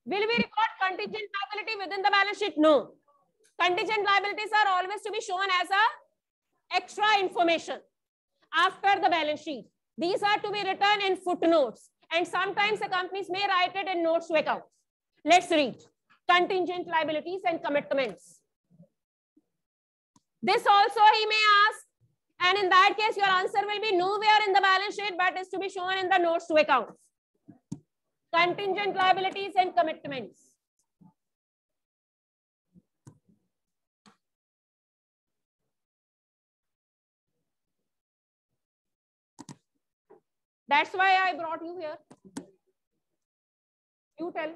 Will we record contingent liability within the balance sheet? No. Contingent liabilities are always to be shown as a extra information after the balance sheet. These are to be written in footnotes, and sometimes the companies may write it in notes to accounts. Let's read contingent liabilities and commitments. This also he may ask, and in that case your answer will be nowhere in the balance sheet but is to be shown in the notes to accounts. Contingent liabilities and commitments. That's why I brought you here. You tell.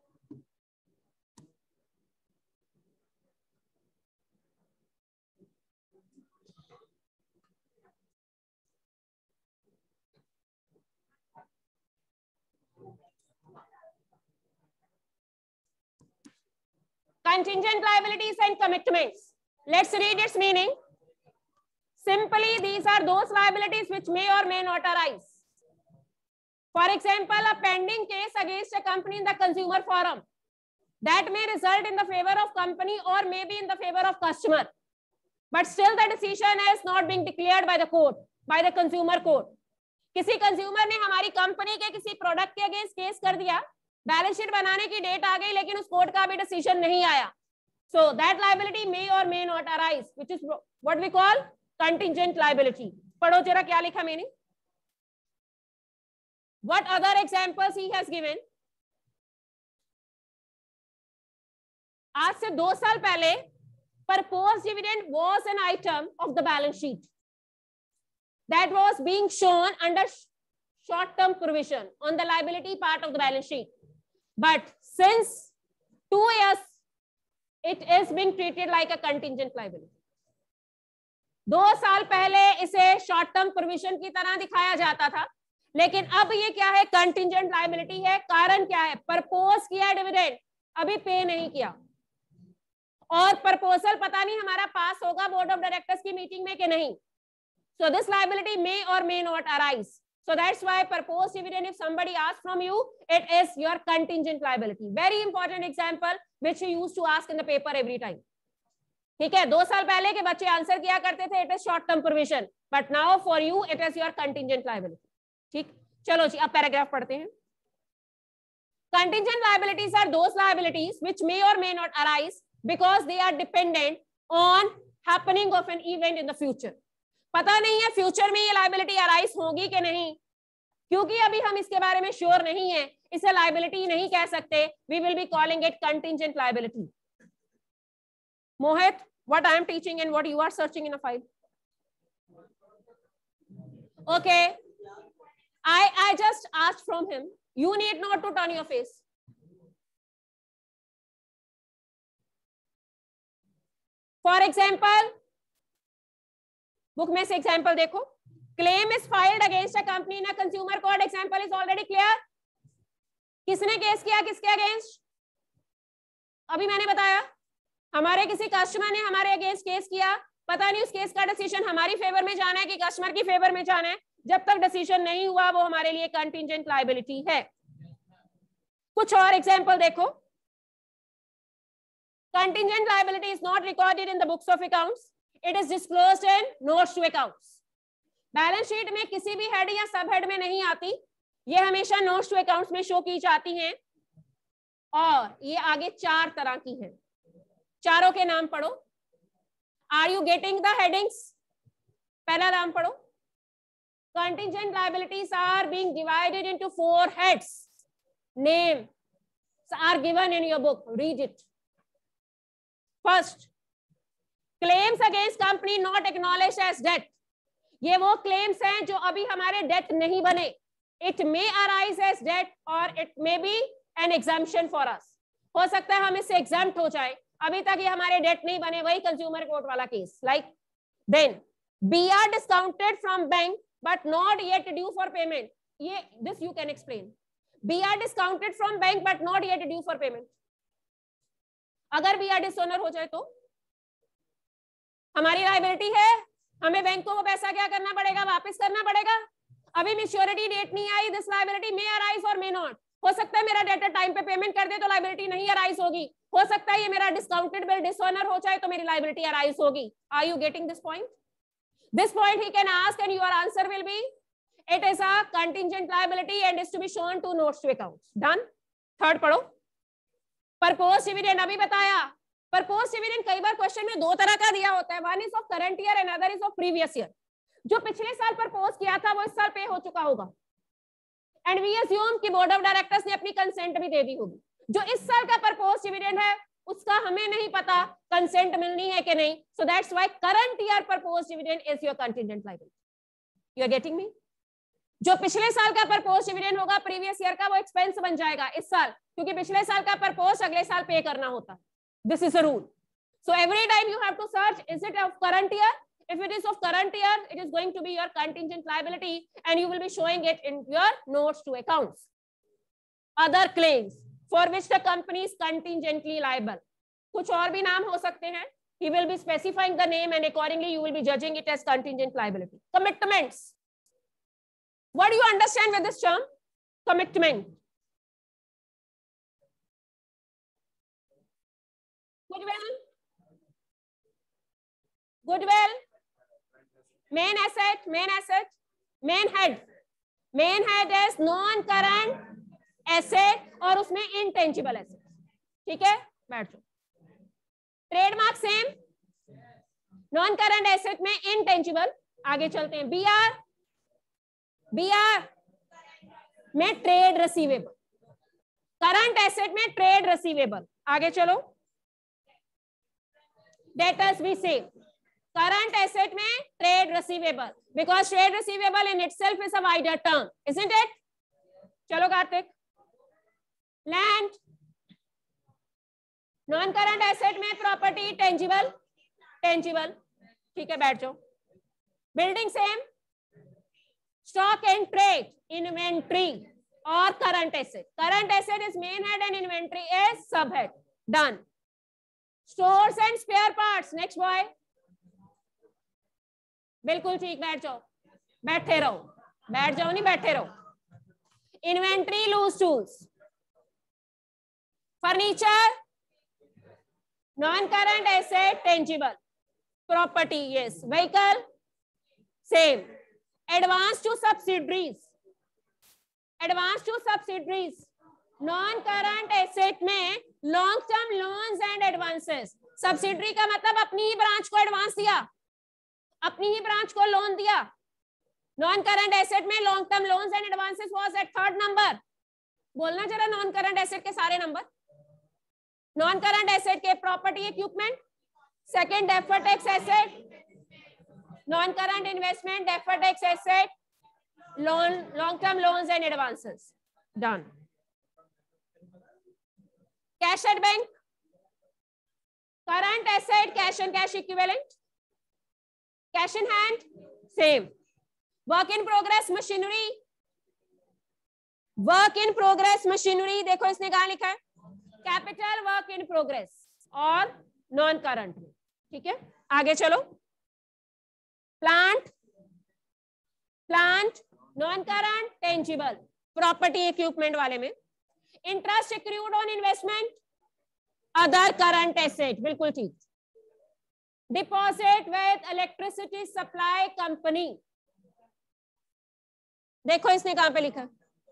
Contingent liabilities and commitments. Let's read its meaning. Simply, these are those liabilities which may or may not arise. For example, a pending case against a company in the consumer forum that may result in the favor of company or maybe in the favor of customer, but still the decision is not being declared by the court, by the consumer court. किसी consumer ने हमारी company के किसी product के against case कर दिया, balance sheet बनाने की डेट आ गई लेकिन उस कोर्ट का भी डिसीजन नहीं आया. So that liability may or may not arise, which is what we call contingent liability. पढ़ो जरा क्या लिखा meaning. What other examples he has given? आज से 2 साल पहले proposed dividend was an item of the balance sheet that was being shown under short-term provision on the liability part of the balance sheet. But since 2 years, it is being treated like a contingent liability. 2 साल पहले इसे short term provision की तरह दिखाया जाता था, लेकिन अब ये क्या है? कंटिंजेंट लायबिलिटी है. कारण क्या है? प्रपोज किया डिविडेंड, अभी पे नहीं किया, और प्रपोजल पता नहीं हमारा पास होगा बोर्ड ऑफ डायरेक्टर्स की मीटिंग में कि नहीं. So this liability may or may not arise. So that's why proposed dividend, if somebody asks from you, it is your contingent liability. Very important example which you used to ask in the paper every time. ठीक है, 2 साल पहले के बच्चे answer किया करते थे, it is short term provision, but now for you it is your contingent liability. ठीक, चलो जी अब पैराग्राफ पढ़ते हैं. Contingent liabilities are those liabilities which may or may not arise because they are dependent on happening of an event in the future. पता नहीं है future में ये लायबिलिटी अराइज होगी कि नहीं, क्योंकि अभी हम इसके बारे में श्योर नहीं है, इसे लायबिलिटी नहीं कह सकते. We will be calling it contingent liability. Mohit, what I am teaching and what you are searching in a file. Okay, I just asked from him. You need not to turn your face. For example, book में से example देखो. Claim is filed against a company in a consumer court. Example is already clear. किसने case किया किसके against? अभी मैंने बताया, हमारे किसी कस्टमर ने हमारे अगेंस्ट केस किया. पता नहीं उस केस का डिसीजन हमारी फेवर में जाना है कि कस्टमर की फेवर में जाना है. जब तक डिसीजन नहीं हुआ वो हमारे लिए कंटिंजेंट लायबिलिटी है. कुछ और एग्जाम्पल देखो. Contingent liability is not recorded in the books of accounts. It is disclosed in notes to accounts. Balance sheet में किसी भी हेड या सब हेड में नहीं आती, ये हमेशा नोट्स टू अकाउंट्स में शो की जाती हैं. और ये आगे 4 तरह की हैं. चारों के नाम पढ़ो. Are you getting the headings? पहला नाम पढ़ो. Contingent liabilities are being divided into 4 heads. Names are given in your book. Read it. First, claims against company not acknowledged as debt. ये वो claims हैं जो अभी हमारे debt नहीं बने. It may arise as debt or it may be an exemption for us. हो सकता है हम इससे exempt हो जाए, अभी तक ये हमारे debt नहीं बने. वही consumer court वाला case. Like then BR discounted from bank but not yet due for payment. ये this you can explain. BR discounted from bank but not yet due for payment. अगर BR डिसऑनर हो जाए तो हमारी liability है, हमें बैंकों को पैसा क्या करना पड़ेगा? वापस करना पड़ेगा. अभी मैच्योरिटी डेट नहीं आई. This liability may arise or may not. हो सकता है मेरा डेटर टाइम पे पेमेंट कर दे तो लाइबिलिटी नहीं अराइज होगी, हो सकता है ये मेरा डिस्काउंटेड बिल डिसऑनर हो जाए तो मेरी लाइबिलिटी अराइज होगी. Are you getting this point? This point he can ask and your answer will be it is a contingent liability and is to be shown to notes to accounts. Done. Third पढ़ो. Proposed dividend अभी बताया. Proposed dividend कई बार question में दो तरह का दिया होता है. One is of current year and other is of previous year. जो पिछले साल प्रपोज किया था वो इस साल पे हो चुका होगा. And we assume कि बोर्ड ऑफ डायरेक्टर्स ने अपनी कंसेंट भी दे दी होगी. जो इस साल का प्रपोज डिविडेंड है उसका हमें नहीं पता कंसेंट मिलनी है कि नहीं. So that's why current year propose dividend is your contingent liability. You are getting me? जो पिछले साल का प्रपोज डिविडेंड होगा प्रीवियस ईयर का वो एक्सपेंस बन जाएगा इस साल, क्योंकि पिछले साल का प्रपोज अगले साल पे करना होता. This is a rule. So every time you have to search is it of current year. If it is of current year, it is going to be your contingent liability and you will be showing it in your notes to accounts. Other claims for which the company is contingently liable. कुछ और भी नाम हो सकते हैं. He will be specifying the name and accordingly you will be judging it as contingent liability. Commitments. What do you understand with this term? Commitment. Goodwill. Goodwill. Main asset, main asset, main head. Main head is non-current asset और उसमें intangible asset. ठीक है, बैठ जाओ. Trademark same, non current asset में intangible. आगे चलते हैं. BR में ट्रेड रिसीवेबल, करंट एसेट में ट्रेड रिसीवेबल. आगे चलो. डेटर्स भी सेम, current asset में trade receivable because trade receivable in itself is a wider term, isn't it? चलो Kartik. Land, non current asset में property tangible, tangible. ठीक है, बैठ जाओ. Building same, stock and trade, inventory और current asset. Current asset is main head and inventory is subhead. Done. Stores and spare parts. Next boy. बिल्कुल ठीक, बैठ जाओ. बैठे रहो, बैठ जाओ नहीं, बैठे रहो. Inventory, loose tools. Furniture, non current asset, tangible. Property, yes. Vehicle same. Advance to subsidiaries, advance to subsidiaries. Non current asset में long term loans and advances. Subsidiary का मतलब अपनी ही ब्रांच को एडवांस दिया, अपनी ही ब्रांच को लोन दिया. नॉन करंट एसेट में long term loans and advances was at third number. बोलना जरा नॉन करंट एसेट के सारे नंबर. नॉन करंट एसेट के property equipment, second deferred tax asset, non current investment, deferred tax asset, loan, long term loans and advances. Done. Cash at bank, current asset, cash and cash equivalent. Cash in hand same. Work in progress machinery, work in progress machinery. देखो इसने कहा लिखा है capital work in progress और non current में. ठीक है, आगे चलो. Plant, plant non current, tangible. Property equipment वाले में. Interest accrued on investment, other current asset. बिल्कुल ठीक. Deposit with electricity supply company. देखो इसने कहां पे लिखा,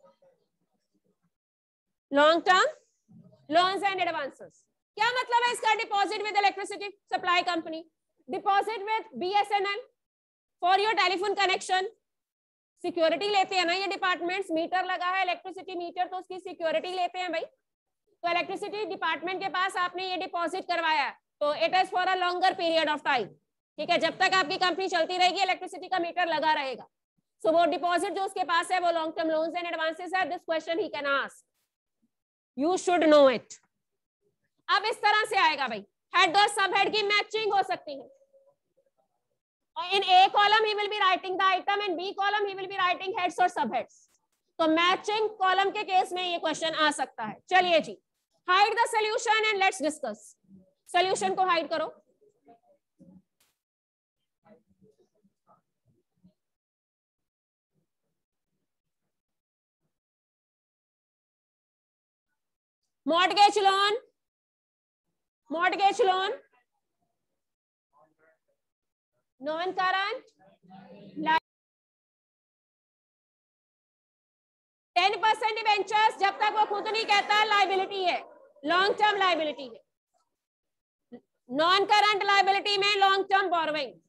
long term loans and advances. क्या मतलब है इसका? Deposit with electricity supply company, deposit with BSNL for your telephone connection. Security लेते हैं ना ये डिपार्टमेंट्स. मीटर लगा है इलेक्ट्रिसिटी मीटर, तो उसकी सिक्योरिटी लेते हैं भाई. तो इलेक्ट्रिसिटी डिपार्टमेंट के पास आपने ये डिपॉजिट करवाया, तो it is for a longer period of time. ठीक है, जब तक आपकी कंपनी चलती रहेगी इलेक्ट्रिसिटी का मीटर लगा रहेगा. सो वो डिपॉजिट जो उसके पास है वो long term loans and advances है. This question he can ask, you should know it. अब इस तरह से आएगा भाई, हेड और सब हेड की मैचिंग हो सकती है. In A column he will be writing the item, in B column he will be writing heads or subheads. तो मैचिंग कॉलम के केस में ये क्वेश्चन आ सकता है. चलिए जी, hide the solution and let's discuss. Solution को हाइड करो. Mortgage loan, non current 10% debentures जब तक वो खुद नहीं कहता लाइबिलिटी है, लॉन्ग टर्म लाइबिलिटी है। नॉन करंट लाइबिलिटी में लॉन्ग टर्म बोरोइंग,